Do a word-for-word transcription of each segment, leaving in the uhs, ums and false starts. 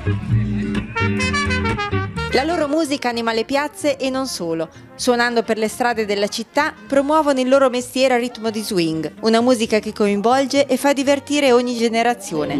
La loro musica anima le piazze e non solo. Suonando per le strade della città, promuovono il loro mestiere a ritmo di swing, una musica che coinvolge e fa divertire ogni generazione.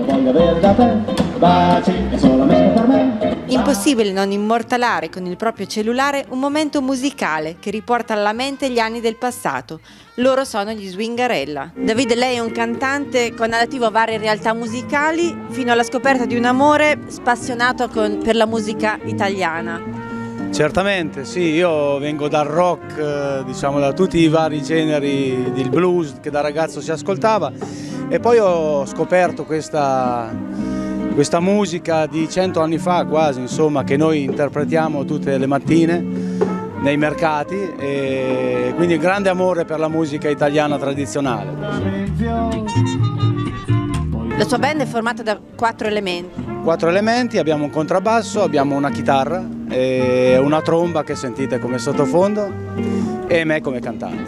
Impossibile non immortalare con il proprio cellulare un momento musicale che riporta alla mente gli anni del passato. Loro sono gli Swingarella. Davide, lei è un cantante connativo a varie realtà musicali fino alla scoperta di un amore spassionato con, per la musica italiana. Certamente, sì, io vengo dal rock, eh, diciamo da tutti i vari generi del blues che da ragazzo si ascoltava e poi ho scoperto questa, questa musica di cento anni fa quasi, insomma, che noi interpretiamo tutte le mattine nei mercati e quindi grande amore per la musica italiana tradizionale. La sua band è formata da quattro elementi. Quattro elementi, abbiamo un contrabbasso, abbiamo una chitarra, e una tromba che sentite come sottofondo e me come cantante.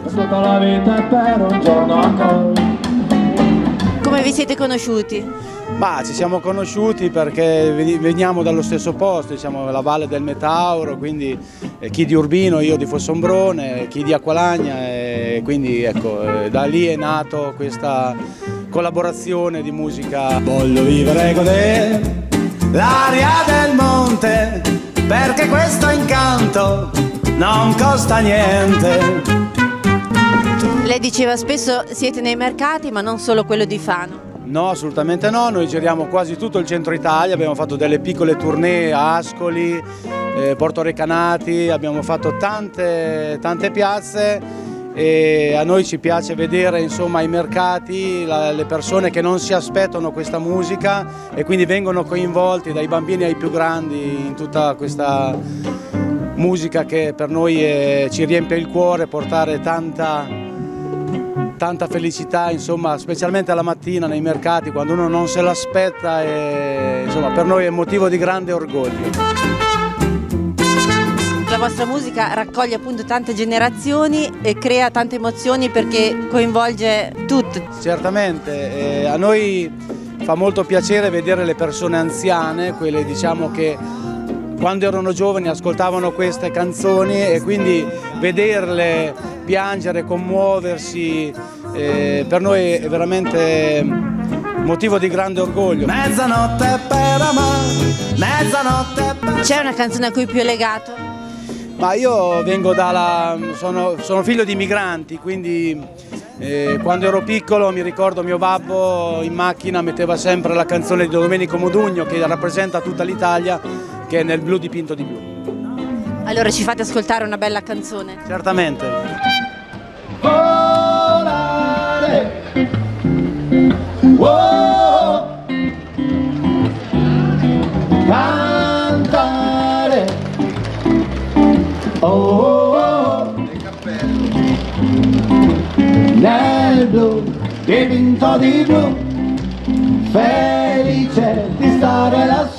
Come vi siete conosciuti? Ma ci siamo conosciuti perché veniamo dallo stesso posto, siamo la Valle del Metauro, quindi chi di Urbino, io di Fossombrone, chi di Acqualagna e quindi ecco, da lì è nato questa collaborazione di musica. Voglio vivere e godere l'aria del monte, perché questo incanto non costa niente. Lei diceva spesso siete nei mercati, ma non solo quello di Fano. No, assolutamente no, noi giriamo quasi tutto il centro Italia, abbiamo fatto delle piccole tournée a Ascoli, eh, Porto Recanati, abbiamo fatto tante, tante piazze e a noi ci piace vedere insomma ai mercati la, le persone che non si aspettano questa musica e quindi vengono coinvolti dai bambini ai più grandi in tutta questa musica che per noi è, ci riempie il cuore, portare tanta, tanta felicità, insomma, specialmente alla mattina nei mercati quando uno non se l'aspetta e insomma per noi è motivo di grande orgoglio. La vostra musica raccoglie appunto tante generazioni e crea tante emozioni perché coinvolge tutte. Certamente, eh, a noi fa molto piacere vedere le persone anziane, quelle diciamo che quando erano giovani ascoltavano queste canzoni e quindi vederle piangere, commuoversi, eh, per noi è veramente motivo di grande orgoglio. Mezzanotte per amare, mezzanotte per... C'è una canzone a cui più è legato? Ma io vengo dalla, sono, sono figlio di migranti, quindi eh, quando ero piccolo mi ricordo mio babbo in macchina metteva sempre la canzone di Domenico Modugno che rappresenta tutta l'Italia, che è Nel blu dipinto di blu. Allora ci fate ascoltare una bella canzone? Certamente. Volare, oh, cantare, oh, oh, oh, nel blu dipinto di blu, felice di stare lassù.